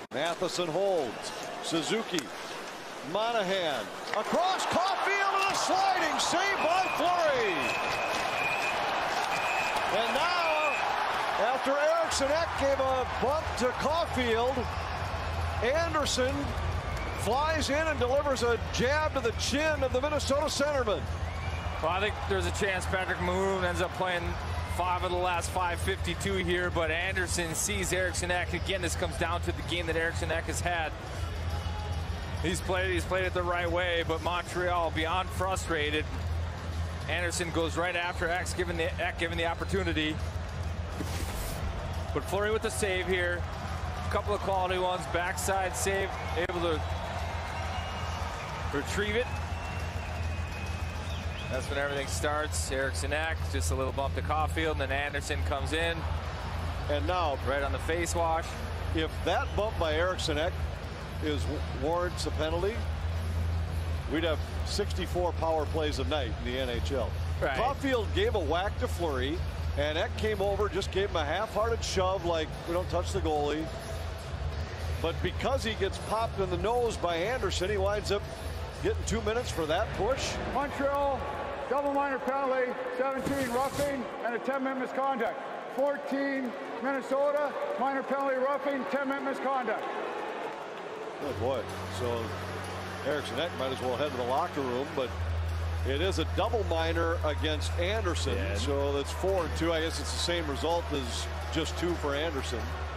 Matheson holds. Suzuki. Monahan. Across Caufield and a sliding save by Fleury. And now, after Eriksson Ek gave a bump to Caufield, Anderson flies in and delivers a jab to the chin of the Minnesota centerman. Well, I think there's a chance Patrick Maroon ends up playing 5 of the last 5:52 here, but Anderson sees Eriksson Ek. Again, this comes down to the game that Eriksson Ek has had. He's played it the right way, but Montreal beyond frustrated. Anderson goes right after Ek, given the opportunity. But Fleury with the save here. A couple of quality ones. Backside save, able to retrieve it. That's when everything starts. Eriksson Ek, just a little bump to Caufield, and then Anderson comes in. And now, right on the face wash. If that bump by Eriksson Ek warrants a penalty, we'd have 64 power plays a night in the NHL. Right. Caufield gave a whack to Fleury, and Ek came over, just gave him a half-hearted shove, like we don't touch the goalie. But because he gets popped in the nose by Anderson, he winds up getting 2 minutes for that push. Montreal, double minor penalty, 17 roughing, and a 10-minute misconduct. 14 Minnesota, minor penalty roughing, 10-minute misconduct. Good boy. So Eriksson Ek might as well head to the locker room, but it is a double minor against Anderson. Yeah. So that's 4-2. I guess it's the same result as just 2 for Anderson.